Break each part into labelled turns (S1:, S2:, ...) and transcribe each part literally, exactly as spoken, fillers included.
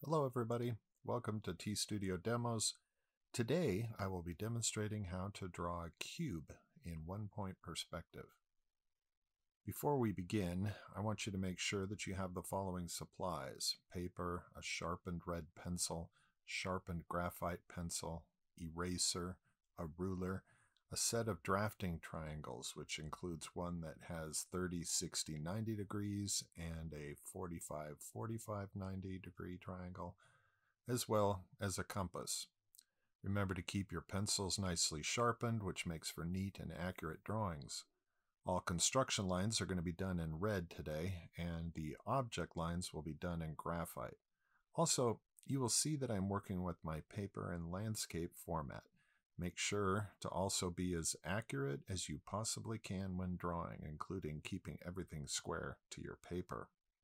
S1: Hello everybody, welcome to T Studio Demos. Today I will be demonstrating how to draw a cube in one-point perspective. Before we begin, I want you to make sure that you have the following supplies: paper, a sharpened red pencil, sharpened graphite pencil, eraser, a ruler, a set of drafting triangles, which includes one that has thirty, sixty, ninety degrees and a forty-five, forty-five, ninety degree triangle, as well as a compass. Remember to keep your pencils nicely sharpened, which makes for neat and accurate drawings. All construction lines are going to be done in red today, and the object lines will be done in graphite. Also, you will see that I'm working with my paper and landscape format. Make sure to also be as accurate as you possibly can when drawing, including keeping everything square to your paper.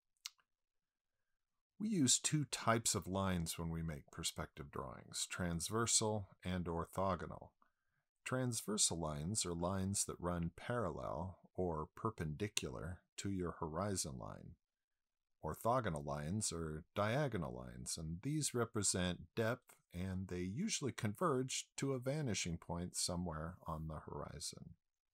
S1: We use two types of lines when we make perspective drawings: transversal and orthogonal. Transversal lines are lines that run parallel or perpendicular to your horizon line. Orthogonal lines are diagonal lines, and these represent depth, and they usually converge to a vanishing point somewhere on the horizon.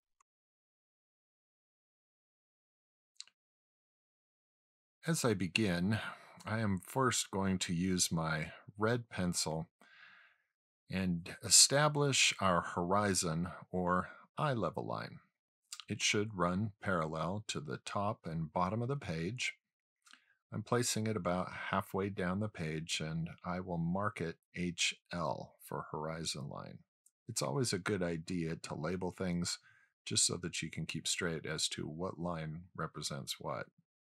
S1: As I begin, I am first going to use my red pencil and establish our horizon or eye level line. It should run parallel to the top and bottom of the page. I'm placing it about halfway down the page, and I will mark it H L for horizon line. It's always a good idea to label things just so that you can keep straight as to what line represents what.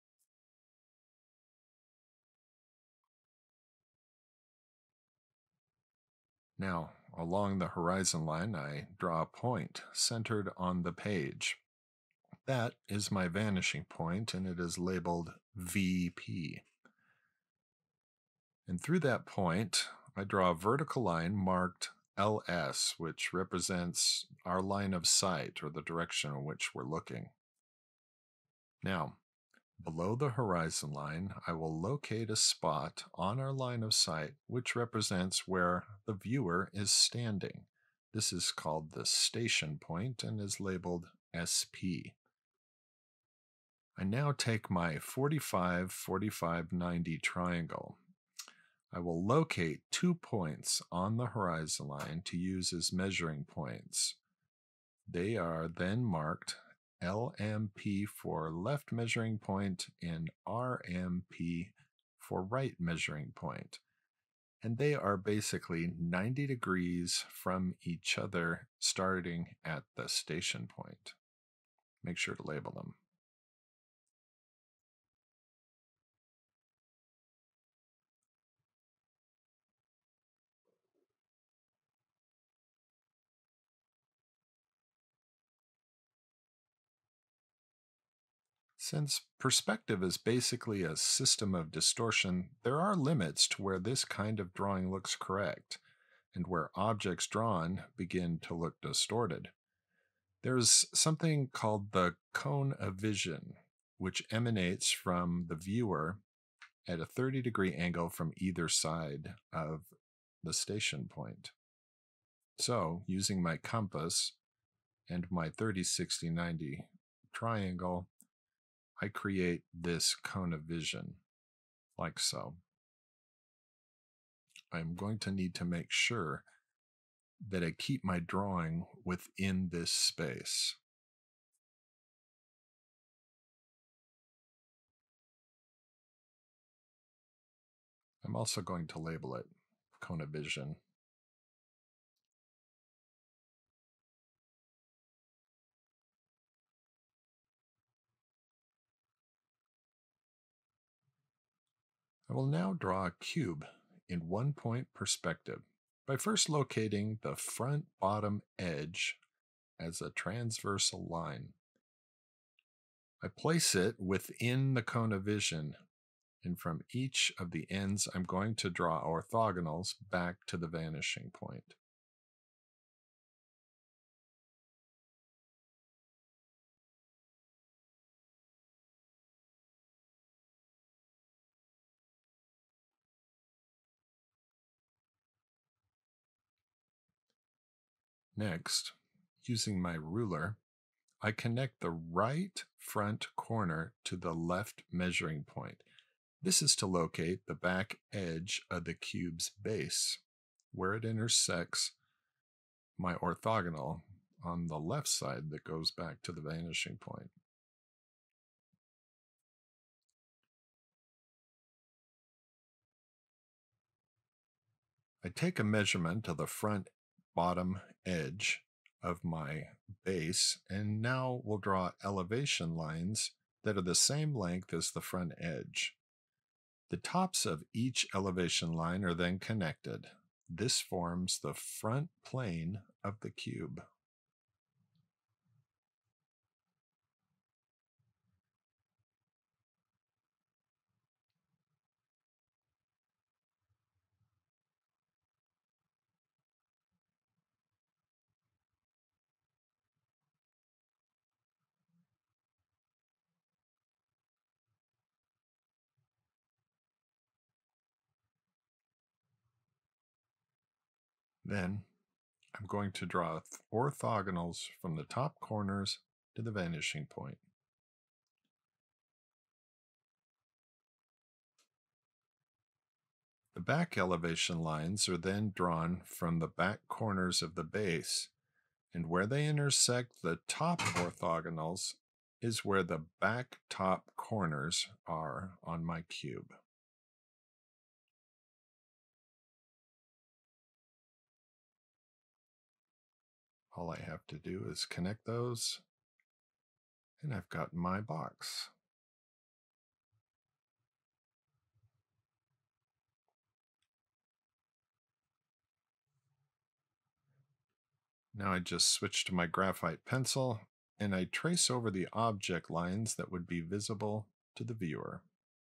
S1: Now, along the horizon line, I draw a point centered on the page. That is my vanishing point, and it is labeled V P. And through that point, I draw a vertical line marked L S, which represents our line of sight, or the direction in which we're looking. Now, below the horizon line, I will locate a spot on our line of sight which represents where the viewer is standing. This is called the station point and is labeled S P. I now take my forty-five, forty-five, ninety triangle. I will locate two points on the horizon line to use as measuring points. They are then marked L M P for left measuring point and R M P for right measuring point. And they are basically ninety degrees from each other, starting at the station point. Make sure to label them. Since perspective is basically a system of distortion, there are limits to where this kind of drawing looks correct, and where objects drawn begin to look distorted. There's something called the cone of vision, which emanates from the viewer at a thirty degree angle from either side of the station point. So, using my compass and my thirty, sixty, ninety triangle, I create this cone of vision, like so. I'm going to need to make sure that I keep my drawing within this space. I'm also going to label it cone of vision. I will now draw a cube in one-point perspective by first locating the front bottom edge as a transversal line. I place it within the cone of vision, and from each of the ends I'm going to draw orthogonals back to the vanishing point. Next, using my ruler, I connect the right front corner to the left measuring point. This is to locate the back edge of the cube's base, where it intersects my orthogonal on the left side that goes back to the vanishing point. I take a measurement of the front bottom edge of my base, and now we'll draw elevation lines that are the same length as the front edge. The tops of each elevation line are then connected. This forms the front plane of the cube. Then I'm going to draw orthogonals from the top corners to the vanishing point. The back elevation lines are then drawn from the back corners of the base, and where they intersect the top orthogonals is where the back top corners are on my cube. All I have to do is connect those, and I've got my box. Now I just switch to my graphite pencil, and I trace over the object lines that would be visible to the viewer.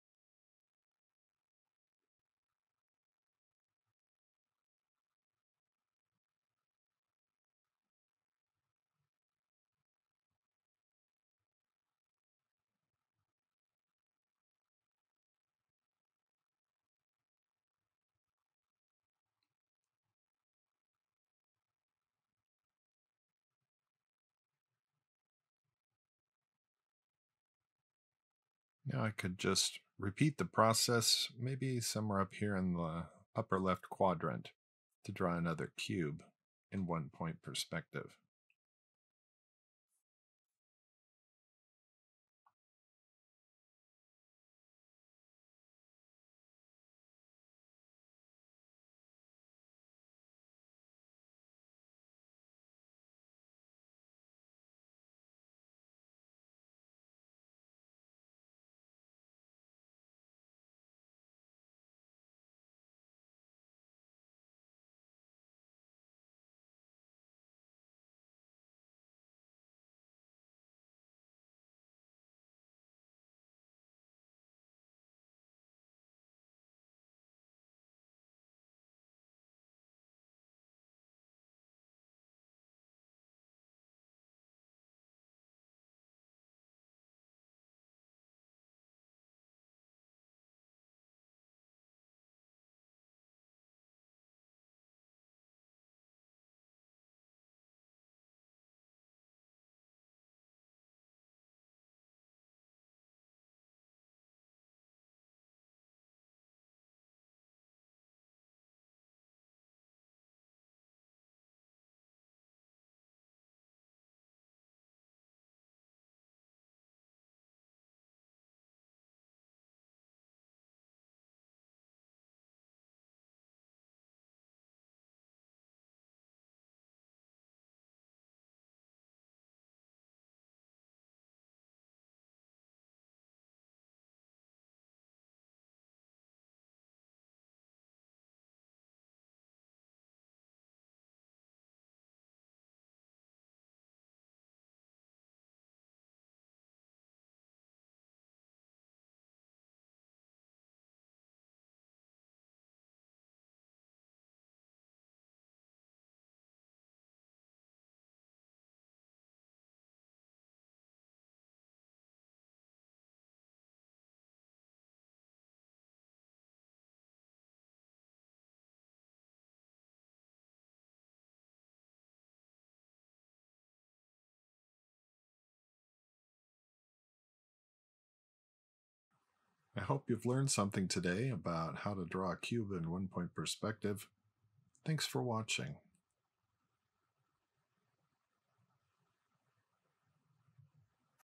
S1: Now I could just repeat the process, maybe somewhere up here in the upper left quadrant, to draw another cube in one point perspective. I hope you've learned something today about how to draw a cube in one-point perspective. Thanks for watching.